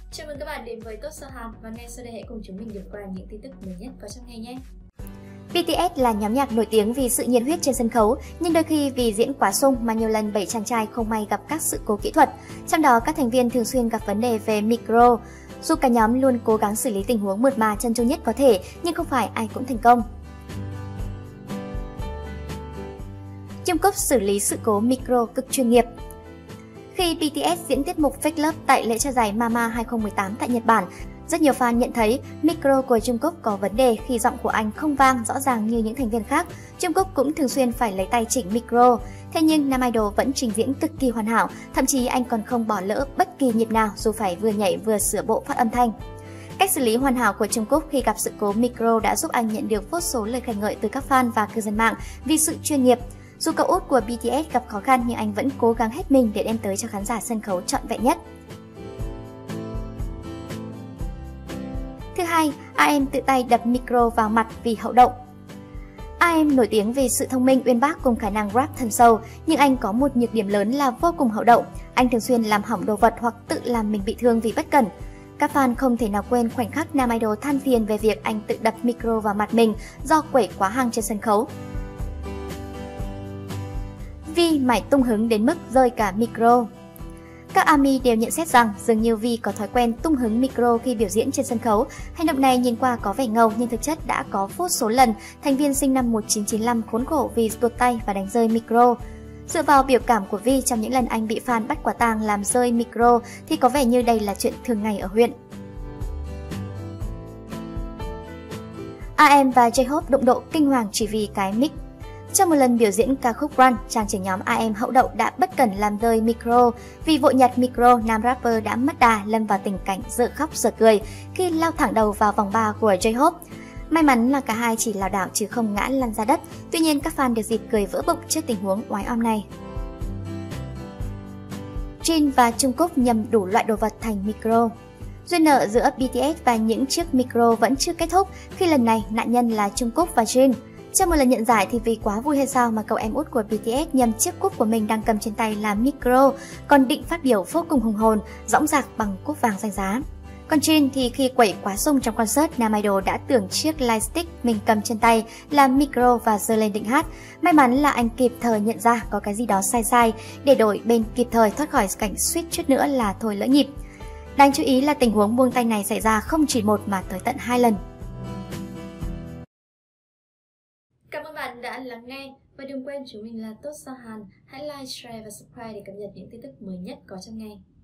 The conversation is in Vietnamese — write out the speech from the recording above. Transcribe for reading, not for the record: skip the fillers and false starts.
Chào mừng các bạn đến với Tốt Sao Hàn và ngay sau đây hãy cùng chúng mình điểm qua những tin tức mới nhất có trong ngày nhé. BTS là nhóm nhạc nổi tiếng vì sự nhiệt huyết trên sân khấu, nhưng đôi khi vì diễn quá sung mà nhiều lần 7 chàng trai không may gặp các sự cố kỹ thuật. Trong đó, các thành viên thường xuyên gặp vấn đề về micro. Dù cả nhóm luôn cố gắng xử lý tình huống mượt mà trơn tru nhất có thể, nhưng không phải ai cũng thành công. Jungkook xử lý sự cố micro cực chuyên nghiệp. Khi BTS diễn tiết mục Fake Love tại lễ trao giải Mama 2018 tại Nhật Bản, rất nhiều fan nhận thấy micro của Jungkook có vấn đề khi giọng của anh không vang rõ ràng như những thành viên khác. Jungkook cũng thường xuyên phải lấy tay chỉnh micro. Thế nhưng nam idol vẫn trình diễn cực kỳ hoàn hảo, thậm chí anh còn không bỏ lỡ bất kỳ nhịp nào dù phải vừa nhảy vừa sửa bộ phát âm thanh. Cách xử lý hoàn hảo của Jungkook khi gặp sự cố micro đã giúp anh nhận được vô số lời khen ngợi từ các fan và cư dân mạng vì sự chuyên nghiệp. Dù cậu út của BTS gặp khó khăn nhưng anh vẫn cố gắng hết mình để đem tới cho khán giả sân khấu trọn vẹn nhất. Thứ hai, RM tự tay đập micro vào mặt vì hậu đậu. RM nổi tiếng vì sự thông minh uyên bác cùng khả năng rap thâm sâu, nhưng anh có một nhược điểm lớn là vô cùng hậu đậu. Anh thường xuyên làm hỏng đồ vật hoặc tự làm mình bị thương vì bất cẩn. Các fan không thể nào quên khoảnh khắc nam idol than phiền về việc anh tự đập micro vào mặt mình do quẩy quá hăng trên sân khấu. Vi mải tung hứng đến mức rơi cả micro. Các ARMY đều nhận xét rằng dường như Vi có thói quen tung hứng micro khi biểu diễn trên sân khấu. Hành động này nhìn qua có vẻ ngầu nhưng thực chất đã có vô số lần thành viên sinh năm 1995 khốn khổ vì tuột tay và đánh rơi micro. Dựa vào biểu cảm của Vi trong những lần anh bị fan bắt quả tang làm rơi micro thì có vẻ như đây là chuyện thường ngày ở huyện. AM và J-Hope đụng độ kinh hoàng chỉ vì cái mic. Trong một lần biểu diễn ca khúc Run, chàng trưởng nhóm AM hậu đậu đã bất cẩn làm rơi micro. Vì vội nhặt micro, nam rapper đã mất đà lâm vào tình cảnh dở khóc dở cười khi lao thẳng đầu vào vòng ba của J-Hope. May mắn là cả hai chỉ lảo đảo chứ không ngã lăn ra đất. Tuy nhiên các fan được dịp cười vỡ bụng trước tình huống oái oăm này. Jin và Jungkook nhầm đủ loại đồ vật thành micro. Duyên nợ giữa BTS và những chiếc micro vẫn chưa kết thúc khi lần này nạn nhân là Jungkook và Jin. Trong một lần nhận giải thì vì quá vui hay sao mà cậu em út của BTS nhầm chiếc cúp của mình đang cầm trên tay là micro, còn định phát biểu vô cùng hùng hồn, dõng dạc bằng cúp vàng danh giá. Còn Jin thì khi quẩy quá sung trong concert, nam idol đã tưởng chiếc lightstick mình cầm trên tay là micro và giơ lên định hát. May mắn là anh kịp thời nhận ra có cái gì đó sai sai để đổi bên kịp thời thoát khỏi cảnh suýt chút nữa là thôi lỡ nhịp. Đáng chú ý là tình huống buông tay này xảy ra không chỉ một mà tới tận 2 lần. Cảm ơn bạn đã lắng nghe và đừng quên chúng mình là Tốt Sao Hàn. Hãy like, share và subscribe để cập nhật những tin tức mới nhất có trong ngày.